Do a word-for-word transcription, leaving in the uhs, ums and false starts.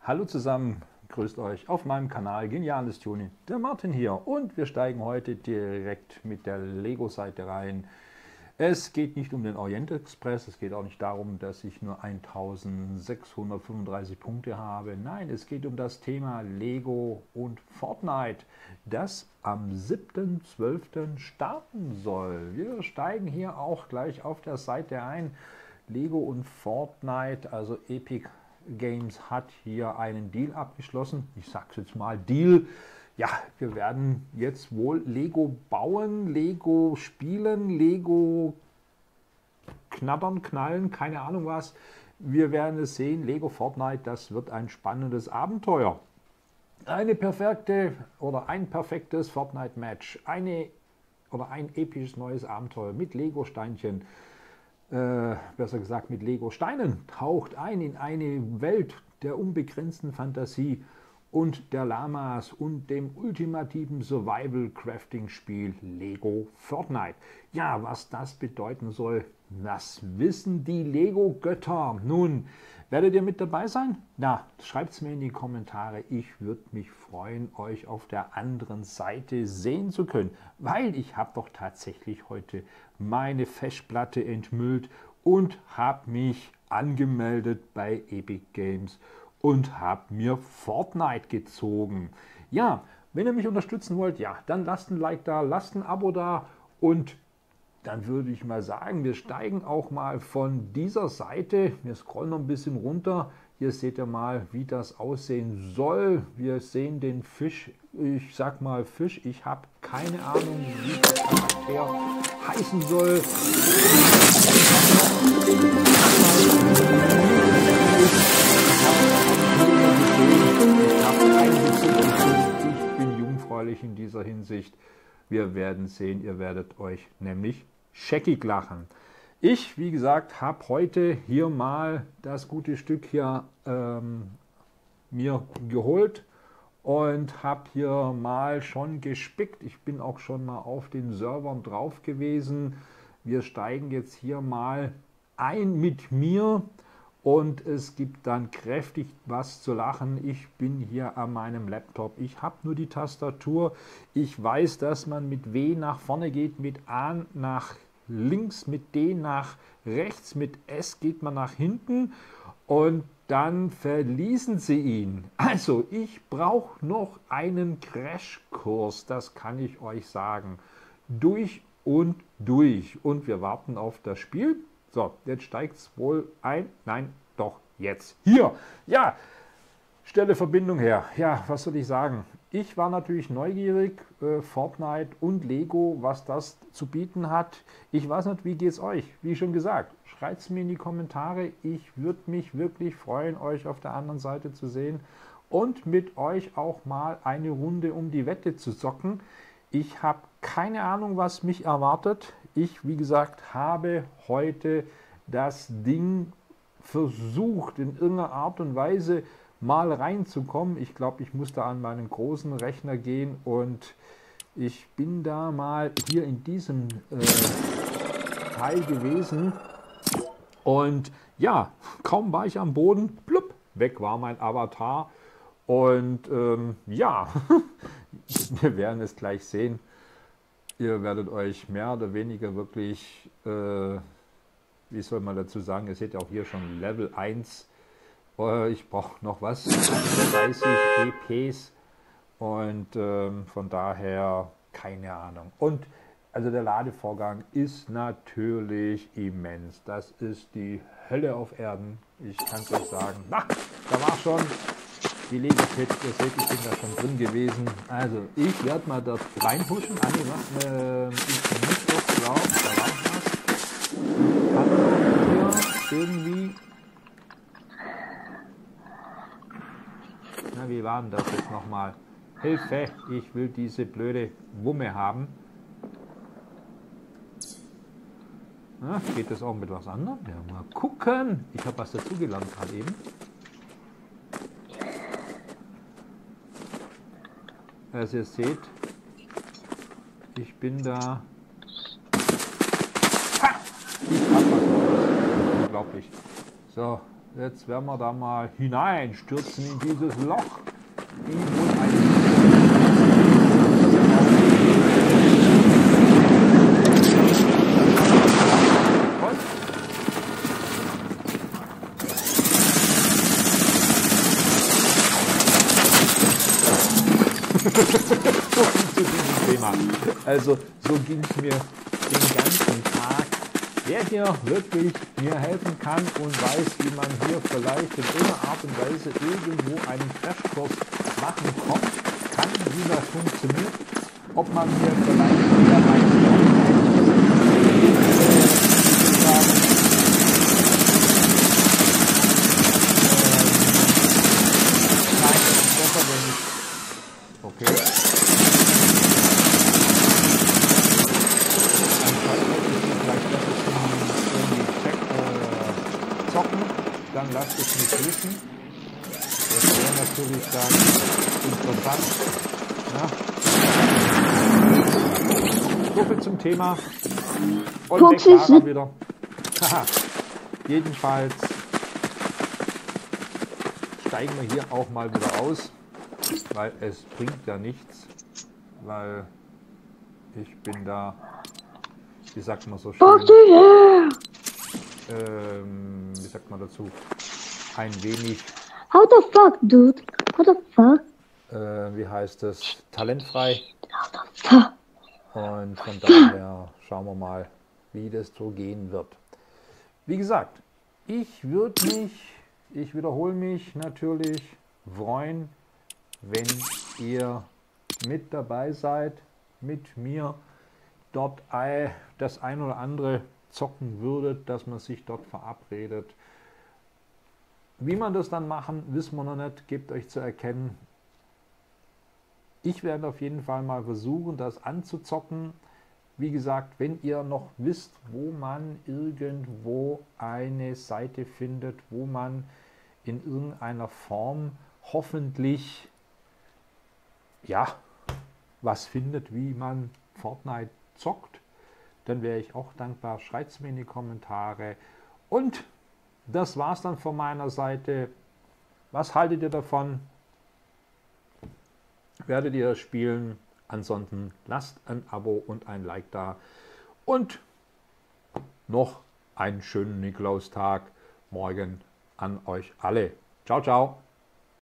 Hallo zusammen, grüßt euch auf meinem Kanal Geniales Tuning, der Martin hier und wir steigen heute direkt mit der Lego-Seite rein. Es geht nicht um den Orient Express, es geht auch nicht darum, dass ich nur eintausendsechshundertfünfunddreißig Punkte habe. Nein, es geht um das Thema Lego und Fortnite, das am siebten zwölften starten soll. Wir steigen hier auch gleich auf der Seite ein. Lego und Fortnite, also Epic Games hat hier einen Deal abgeschlossen. Ich sage es jetzt mal Deal. Ja, wir werden jetzt wohl Lego bauen, Lego spielen, Lego knabbern, knallen, keine Ahnung was. Wir werden es sehen. Lego Fortnite, das wird ein spannendes Abenteuer. Eine perfekte oder ein perfektes Fortnite-Match. Eine oder ein episches neues Abenteuer mit Lego-Steinchen. Äh, besser gesagt mit Lego-Steinen, taucht ein in eine Welt der unbegrenzten Fantasie und der Lamas und dem ultimativen Survival-Crafting-Spiel Lego Fortnite. Ja, was das bedeuten soll, das wissen die Lego-Götter. Nun, werdet ihr mit dabei sein? Na, schreibt es mir in die Kommentare. Ich würde mich freuen, euch auf der anderen Seite sehen zu können, weil ich habe doch tatsächlich heute meine Festplatte enthüllt und habe mich angemeldet bei Epic Games und habe mir Fortnite gezogen. Ja, wenn ihr mich unterstützen wollt, ja, dann lasst ein Like da, lasst ein Abo da und dann würde ich mal sagen, wir steigen auch mal von dieser Seite, wir scrollen noch ein bisschen runter, hier seht ihr mal, wie das aussehen soll. Wir sehen den Fisch, ich sag mal Fisch, ich habe keine Ahnung, wie der Charakter heißen soll. Ich bin jungfräulich in dieser Hinsicht. Wir werden sehen, ihr werdet euch nämlich scheckig lachen. Ich, wie gesagt, habe heute hier mal das gute Stück hier ähm, mir geholt und habe hier mal schon gespickt. Ich bin auch schon mal auf den Servern drauf gewesen. Wir steigen jetzt hier mal ein mit mir und es gibt dann kräftig was zu lachen. Ich bin hier an meinem Laptop. Ich habe nur die Tastatur. Ich weiß, dass man mit W nach vorne geht, mit A nach links, mit D nach rechts, mit S geht man nach hinten und dann verließen sie ihn. Also ich brauche noch einen Crashkurs, das kann ich euch sagen. Durch und durch. Und wir warten auf das Spiel. So, jetzt steigt es wohl ein. Nein, doch, jetzt. Hier, ja, stelle Verbindung her. Ja, was soll ich sagen? Ich war natürlich neugierig, äh, Fortnite und Lego, was das zu bieten hat. Ich weiß nicht, wie geht es euch? Wie schon gesagt, schreibt es mir in die Kommentare. Ich würde mich wirklich freuen, euch auf der anderen Seite zu sehen und mit euch auch mal eine Runde um die Wette zu zocken. Ich habe keine Ahnung, was mich erwartet. Ich, wie gesagt, habe heute das Ding versucht, in irgendeiner Art und Weise mal reinzukommen. Ich glaube, ich muss da an meinen großen Rechner gehen und ich bin da mal hier in diesem äh, Teil gewesen und ja, kaum war ich am Boden, plupp, weg war mein Avatar und ähm, ja, wir werden es gleich sehen. Ihr werdet euch mehr oder weniger wirklich, äh, wie soll man dazu sagen, ihr seht ja auch hier schon Level eins. Ich brauche noch was, dreißig E Ps und ähm, von daher keine Ahnung. Und also der Ladevorgang ist natürlich immens. Das ist die Hölle auf Erden. Ich kann es euch sagen. Na, da war schon die Lego-Pit. Ihr seht, ich bin da schon drin gewesen. Also ich werde mal dort reinhuschen. Ah, nee, was? Äh, ich muss doch glauben, da war was. Kann hier irgendwie... Na, wie war denn das jetzt nochmal? Hilfe, ich will diese blöde Wumme haben. Na, geht das auch mit was anderem? Ja, mal gucken. Ich habe was dazugelernt gerade eben. Also ihr seht, ich bin da... Ha! Ich hab was Neues. Unglaublich. So, Jetzt werden wir da mal hineinstürzen in dieses Loch. In wohl ein so viel zu diesem Thema. Also so ging es mir den ganzen Tag. Wer hier wirklich mir helfen kann und weiß, wie man hier vielleicht in irgendeiner Art und Weise irgendwo einen Crashkurs machen kommt, kann, wie das funktioniert, ob man mir vielleicht wieder Okay. Dann vielleicht das ist irgendwie check, äh, zocken, dann lasst es mich wissen. Das wäre natürlich dann interessant. Ja. So viel zum Thema. Und weg war er wieder. Haha. Jedenfalls steigen wir hier auch mal wieder aus. Weil es bringt ja nichts, weil ich bin da, wie sagt man so schön, ähm, wie sagt man dazu, ein wenig, how the fuck, dude, how the fuck, äh, wie heißt es, talentfrei how the fuck, und von daher schauen wir mal, wie das so gehen wird. Wie gesagt, ich würde mich, ich wiederhole mich natürlich, freuen, wenn ihr mit dabei seid, mit mir dort das ein oder andere zocken würdet, dass man sich dort verabredet. Wie man das dann machen, wissen wir noch nicht, gebt euch zu erkennen. Ich werde auf jeden Fall mal versuchen, das anzuzocken. Wie gesagt, wenn ihr noch wisst, wo man irgendwo eine Seite findet, wo man in irgendeiner Form hoffentlich ja, was findet, wie man Fortnite zockt, dann wäre ich auch dankbar. Schreibt es mir in die Kommentare. Und das war es dann von meiner Seite. Was haltet ihr davon? Werdet ihr das spielen? Ansonsten lasst ein Abo und ein Like da. Und noch einen schönen Nikolaustag morgen an euch alle. Ciao, ciao.